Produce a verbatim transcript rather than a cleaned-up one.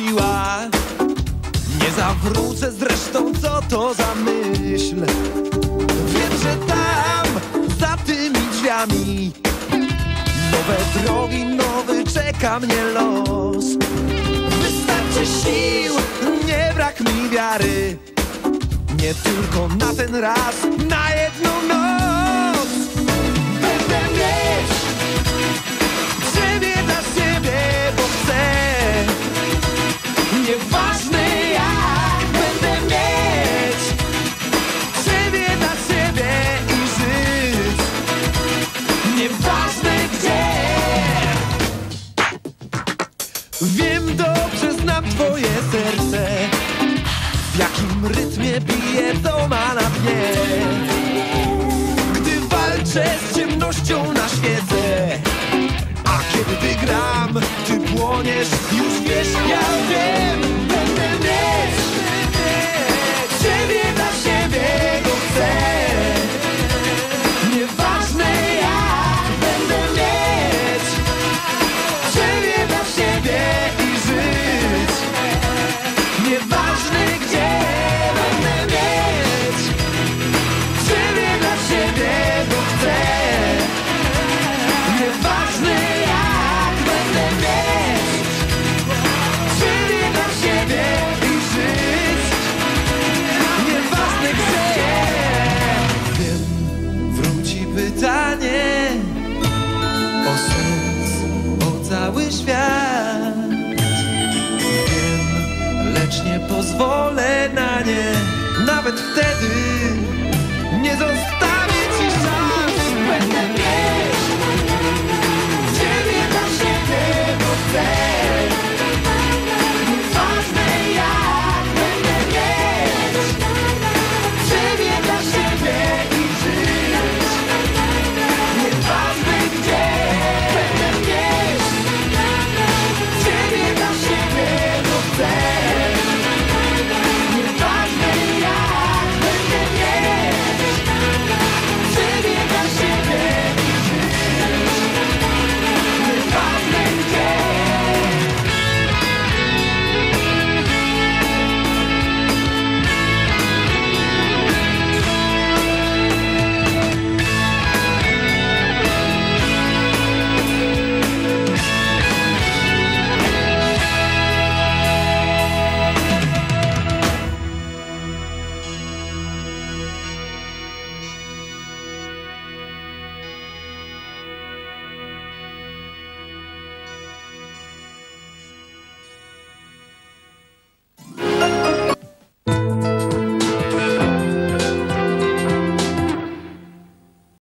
siła. Nie zawrócę zresztą, co to za myśl. Wiem, że tam, za tymi drzwiami, nowe drogi, nowy czeka mnie los. Wystarczy sił, nie brak mi wiary. Nie tylko na ten raz, na jedną noc. Będę mieć Ciebie dla siebie, bo chcę. Nieważne jak, będę mieć Ciebie dla siebie i żyć. Nieważne gdzie. Wiem, dobrze znam Twoje serce, w jakim rytmie bije to ma na dnie. Gdy walczę z ciemnością na świecę, a kiedy wygram, Ty płoniesz, już wiesz, ja wiem. Będę mieć Ciebie dla siebie, bo chcę. Nieważne jak, będę mieć Ciebie dla siebie i żyć. Nieważne gdzie, będę mieć Ciebie dla siebie, bo chcę. Nieważne jak, będę mieć Ciebie dla siebie i żyć. Nieważne gdzie. Wiem, wróci pytanie o sens, o cały świat. Wiem, lecz nie pozwolę na nie, nawet wtedy,